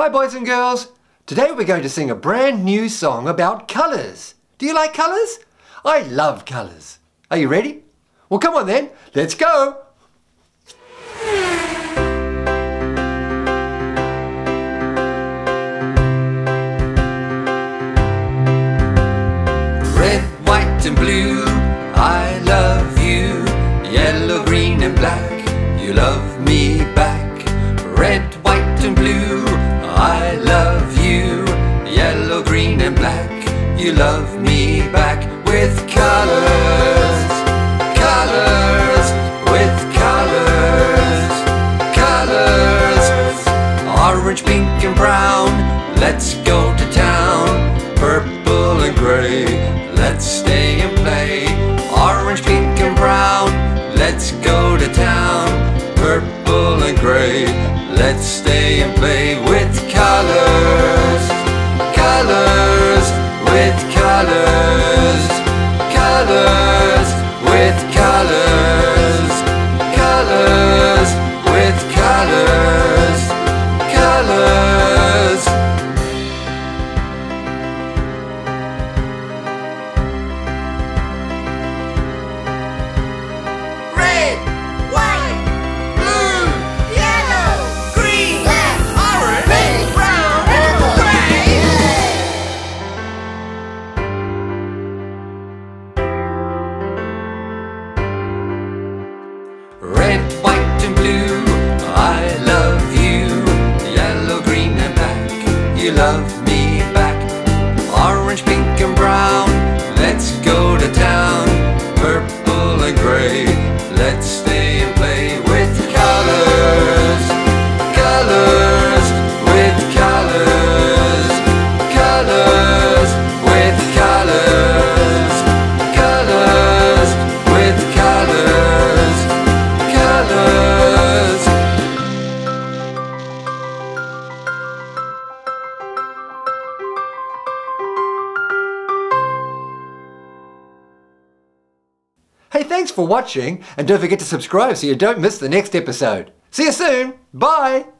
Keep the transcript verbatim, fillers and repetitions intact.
Hi boys and girls! Today we're going to sing a brand new song about colours. Do you like colours? I love colours. Are you ready? Well, come on then, let's go! Red, white and blue, I love you. Yellow, green and black, you love me back. Red, white and blue, I love you. Yellow, green and black, you love me back. With colours, colours, with colours, colours. Orange, pink and brown, let's go to town. Purple and grey, let's stay and play. Orange, pink and brown, let's go to town. Purple and grey, let's stay and play. With colours, colours, with colours, colours, with colours, colours, with colours, colours. Red, white, blue, yellow, green, black, orange, pink, brown, and grey. Red, white and blue, I love you. Yellow, green and black, you love me back. Orange, pink and brown, let's go to town. Purple and grey, let's stay and play. With colours, colours, with colours, colours, with colours, colours, with colours, colours. Hey, thanks for watching, and don't forget to subscribe so you don't miss the next episode. See you soon. Bye.